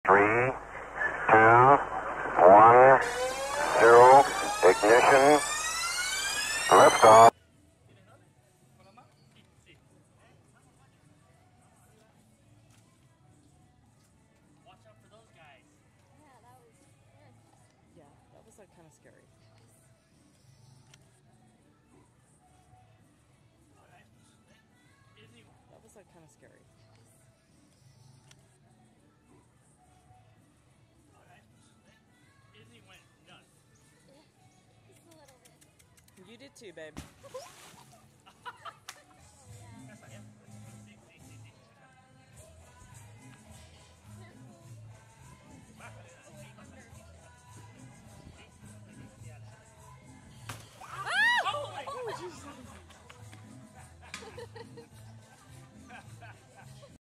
Three, two, one, zero, ignition, liftoff. Watch out for those guys. Yeah, that was like kind of scary. That was like kind of scary. Izzy went nuts. You did too, babe.